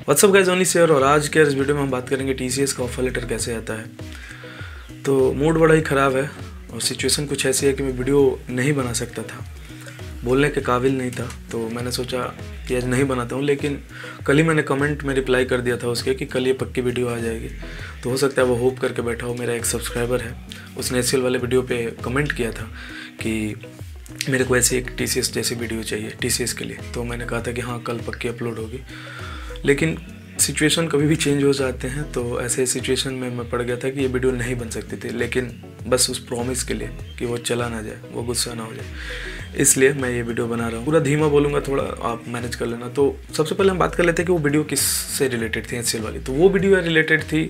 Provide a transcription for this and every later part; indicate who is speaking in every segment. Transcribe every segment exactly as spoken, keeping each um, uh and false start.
Speaker 1: WhatsApp guys, only share. और आज के इस वीडियो में हम बात करेंगे टीसीएस का ऑफर लेटर कैसे आता है। तो मूड बड़ा ही ख़राब है और सिचुएशन कुछ ऐसी है कि मैं वीडियो नहीं बना सकता था, बोलने के काबिल नहीं था। तो मैंने सोचा कि आज नहीं बनाता हूँ, लेकिन कल ही मैंने कमेंट में रिप्लाई कर दिया था उसके कि कल ये पक्की वीडियो आ जाएगी। तो हो सकता है वो होप करके बैठा हो। मेरा एक सब्सक्राइबर है, उसने एचसीएल वाले वीडियो पे कमेंट किया था कि मेरे को ऐसी एक टीसीएस जैसी वीडियो चाहिए टीसीएस के लिए। तो मैंने कहा था कि हाँ कल पक्की अपलोड होगी, लेकिन सिचुएशन कभी भी चेंज हो जाते हैं। तो ऐसे सिचुएशन में मैं पड़ गया था कि ये वीडियो नहीं बन सकती थी, लेकिन बस उस प्रॉमिस के लिए कि वो चला ना जाए, वो गुस्सा ना हो जाए, इसलिए मैं ये वीडियो बना रहा हूँ। पूरा धीमा बोलूँगा, थोड़ा आप मैनेज कर लेना। तो सबसे पहले हम बात कर लेते हैं कि वो वीडियो किस से रिलेटेड थी, एचसीएल वाली। तो वो वीडियो रिलेटेड थी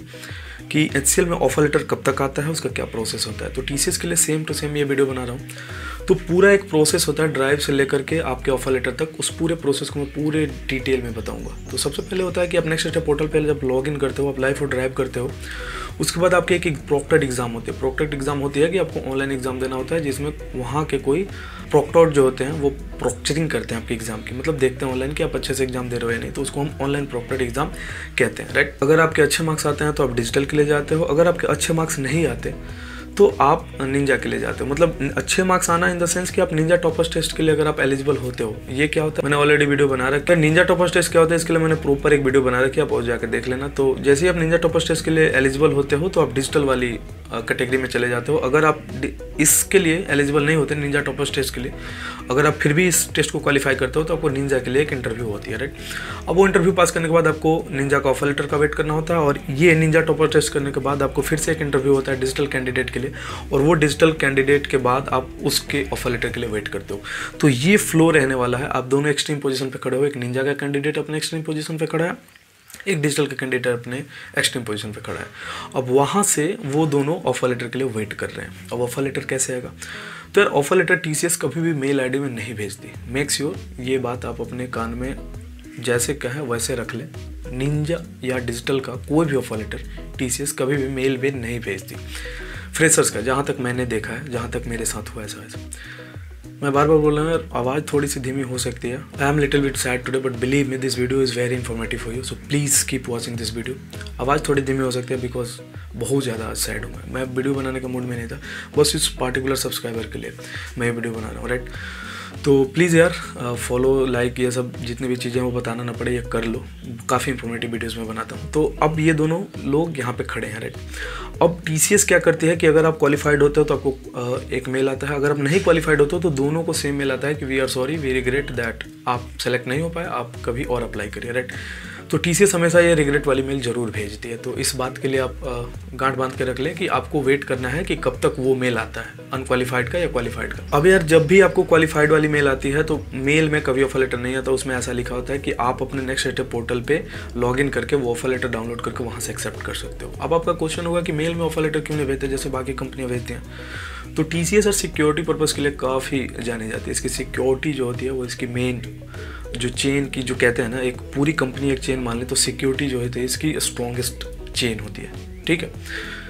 Speaker 1: कि एचसीएल में ऑफर लेटर कब तक आता है, उसका क्या प्रोसेस होता है। तो टीसीएस के लिए सेम टू सेम ये वीडियो बना रहा हूँ। तो पूरा एक प्रोसेस होता है, ड्राइव से लेकर के आपके ऑफर लेटर तक, उस पूरे प्रोसेस को मैं पूरे डिटेल में बताऊंगा। तो सबसे पहले होता है कि आप नेक्स्ट स्टेप पोर्टल पे जब लॉगिन करते हो, आप लाइव और ड्राइव करते हो, उसके बाद आपके एक प्रोक्टर्ड एग्जाम होती है। प्रोक्टर्ड एग्जाम होती है कि आपको ऑनलाइन एग्जाम देना होता है, जिसमें वहाँ के कोई प्रोक्टर जो होते हैं वो प्रोक्चरिंग करते हैं आपके एग्जाम की, मतलब देखते हैं ऑनलाइन कि आप अच्छे से एग्जाम दे रहे हो या नहीं। तो उसको हम ऑनलाइन प्रोक्टर्ड एग्जाम कहते हैं, राइट। अगर आपके अच्छे मार्क्स आते हैं तो आप डिजिटल के लिए जाते हो, अगर आपके अच्छे मार्क्स नहीं आते तो आप निंजा के लिए जाते हो। मतलब अच्छे मार्क्स आना इन द सेंस कि आप निंजा टॉपर्स टेस्ट के लिए अगर आप एलिजिबल होते हो। ये क्या होता है, मैंने ऑलरेडी वीडियो बना रखा है। निंजा टॉपर्स टेस्ट क्या होता है, इसके लिए मैंने प्रॉपर एक वीडियो बना रखी है, आप और जाकर देख लेना। तो जैसे ही आप निंजा टॉपर्स टेस्ट के लिए एलिजिबल होते हो तो आप डिजिटल वाली कैटेगरी में चले जाते हो। अगर आप इसके लिए एलिजिबल नहीं होते, निंजा टॉपर्स टेस्ट के लिए, अगर आप फिर भी इस टेस्ट को क्वालिफाई करते हो तो आपको निंजा के लिए एक इंटरव्यू होती है, राइट। अब वो इंटरव्यू पास करने के बाद आपको निंजा का ऑफर लेटर का वेट करना होता है, और ये निंजा टॉपर टेस्ट करने के बाद आपको फिर से एक इंटरव्यू होता है डिजिटल कैंडिडेट के लिए, और वो डिजिटल कैंडिडेट के बाद आप उसके ऑफर लेटर के लिए वेट करते हो। तो ये फ्लो रहने वाला है। आप दोनों एक्सट्रीम पोजीशन पे खड़े हो, एक निंजा का कैंडिडेट अपने एक्सट्रीम पोजीशन पे खड़ा है, एक डिजिटल का कैंडिडेट अपने एक्सट्रीम पोजीशन पे खड़ा है। अब वहाँ से वो दोनों ऑफर लेटर के लिए वेट कर रहे हैं। अब ऑफर लेटर कैसे आएगा, तो यार ऑफर लेटर टीसीएस कभी भी मेल आईडी में नहीं भेजती। मेक श्योर ये बात आप अपने कान में जैसे कहे वैसे रख लें। निंजा या डिजिटल का कोई भी ऑफर लेटर टीसीएस कभी भी मेल में नहीं भेजती। फ्रेशर्स का, जहाँ तक मैंने देखा है, जहाँ तक मेरे साथ हुआ ऐसा ऐसा मैं बार बार बोल रहा हूँ, आवाज़ थोड़ी सी धीमी हो सकती है। I am little bit sad today, but believe me this video is very informative for you, so please keep watching this video. आवाज़ थोड़ी धीमी हो सकती है बिकॉज बहुत ज़्यादा सैड हूँ मैं मैं वीडियो बनाने का मूड में नहीं था, बस इस पार्टिकुलर सब्सक्राइबर के लिए मैं ये वीडियो बना रहा हूँ, राइट। तो प्लीज़ यार फॉलो, लाइक, ये सब जितनी भी चीज़ें वो बताना ना पड़े, ये कर लो। काफ़ी इंफॉर्मेटिव वीडियोस में बनाता हूँ। तो अब ये दोनों लोग यहाँ पे खड़े हैं, राइट। अब टीसीएस क्या करती है कि अगर आप क्वालिफाइड होते हो तो आपको एक मेल आता है, अगर आप नहीं क्वालिफाइड होते हो तो दोनों को सेम मेल आता है कि we are sorry, we regret that आप सेलेक्ट नहीं हो पाए, आप कभी और अप्लाई करिए, राइट। तो टीसीएस हमेशा ये रिग्रेट वाली मेल जरूर भेजती है। तो इस बात के लिए आप गांठ बांध के रख लें कि आपको वेट करना है कि कब तक वो मेल आता है, अनक्वालिफाइड का या क्वालिफाइड का। अब यार जब भी आपको क्वालिफाइड वाली मेल आती है तो मेल में कभी ऑफर लेटर नहीं आता, उसमें ऐसा लिखा होता है कि आप अपने नेक्स्ट स्टेप पोर्टल पे लॉगिन करके वो ऑफर लेटर डाउनलोड करके वहाँ से एक्सेप्ट कर सकते हो। अब आपका क्वेश्चन होगा कि मेल में ऑफर लेटर क्यों नहीं भेजते जैसे बाकी कंपनियाँ भेजती हैं। तो टीसीएस और सिक्योरिटी पर्पज़ के लिए काफ़ी जानी जाती है। इसकी सिक्योरिटी जो होती है वो इसकी मेन जो चेन की, जो कहते हैं ना, एक पूरी कंपनी एक चेन मान ले, तो सिक्योरिटी जो है इसकी स्ट्रॉन्गेस्ट चेन होती है, ठीक है।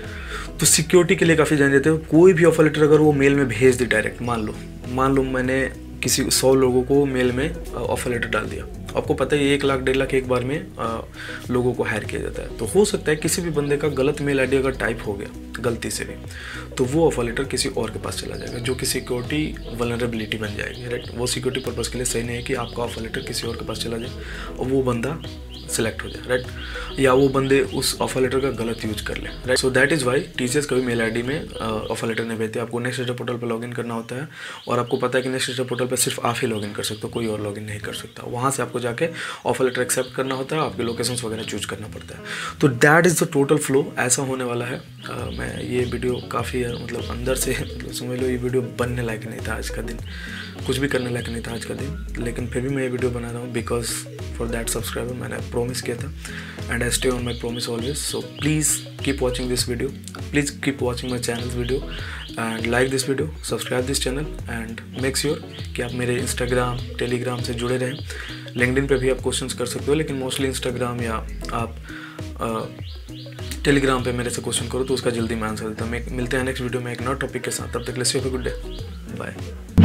Speaker 1: तो सिक्योरिटी के लिए काफ़ी जान जाते हो। कोई भी ऑफर लेटर अगर वो मेल में भेज दे डायरेक्ट, मान लो मान लो मैंने किसी सौ लोगों को मेल में ऑफर लेटर डाल दिया, आपको पता है एक लाख डेढ़ लाख एक बार में आ, लोगों को हायर किया जाता है। तो हो सकता है किसी भी बंदे का गलत मेल आईडी अगर टाइप हो गया गलती से भी, तो वो ऑफर लेटर किसी और के पास चला जाएगा, जो कि सिक्योरिटी वल्नरेबिलिटी बन जाएगी, राइट। वो सिक्योरिटी पर्पज़ के लिए सही नहीं है कि आपका ऑफर लेटर किसी और के पास चला जाए और वो बंदा सिलेक्ट हो जाए, राइट, या वो बंदे उस ऑफर लेटर का गलत यूज कर ले, right. So that is why TCS कभी मेल आईडी में ऑफर लेटर नहीं भेजते। आपको नेक्स्ट स्टेप पोर्टल पर लॉगिन करना होता है, और आपको पता है कि नेक्स्ट स्टेप पोर्टल पर सिर्फ आप ही लॉगिन कर सकते हो, कोई और लॉगिन नहीं कर सकता। वहाँ से आपको जाके ऑफर लेटर एक्सेप्ट करना होता है, आपके लोकेशंस वगैरह चूज करना पड़ता है। तो that is the total flow, ऐसा होने वाला है। uh, मैं ये वीडियो काफ़ी मतलब अंदर से मतलब समझ लो ये वीडियो बनने लायक नहीं था आज का दिन, कुछ भी करने लायक नहीं था आज का दिन, लेकिन फिर भी मैं ये वीडियो बना रहा हूँ बिकॉज फॉर दैट सब्सक्राइबर मैंने प्रॉमिस किया था, and I stay on my promise always. So please keep watching this video, please keep watching my channel video, and like this video, subscribe this channel, and make sure कि आप मेरे Instagram, Telegram से जुड़े रहें। LinkedIn पे भी आप questions कर सकते हो, लेकिन मोस्टली इंस्टाग्राम या आप टेलीग्राम पे मेरे से क्वेश्चन करो तो उसका जल्दी मैं आंसर देता हूँ। मिलते हैं नेक्स्ट वीडियो में एक नया टॉपिक के साथ, तब तक के लिए गुड डे, बाय।